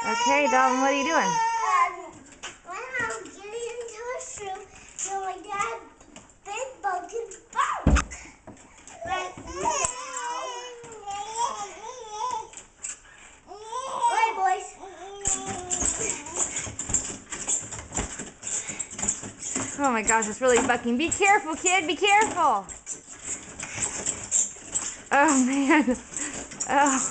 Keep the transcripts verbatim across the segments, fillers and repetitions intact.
Okay, Dalton, what are you doing? Um, when I'm getting into a shoe, so my dad big broken Bronc. Right now. Right, boys. Oh my gosh, it's really bucking. Be careful, kid. Be careful. Oh man. Oh.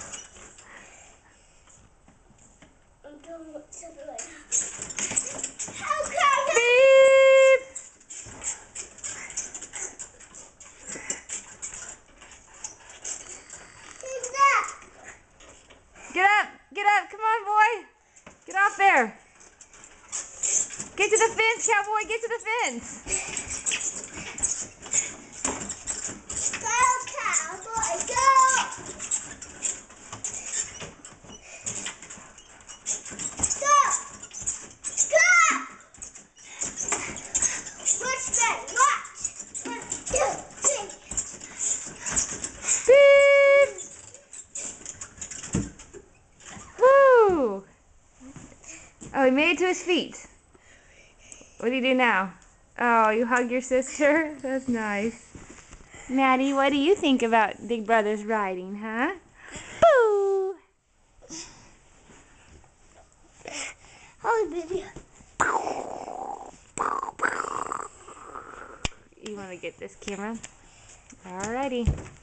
I'm doing something like that. How come? Beep. Who's that? Get up. Get up. Come on, boy. Get off there. Get to the fence, cowboy. Get to the fence. Go, cowboy, go! Go! Go! Watch that, watch! One, two, three. Beep. Woo. Oh, he made it to his feet. What do you do now? Oh, you hug your sister? That's nice. Maddie, what do you think about Big Brother's riding, huh? Boo! Oh, baby. You want to get this camera? Alrighty.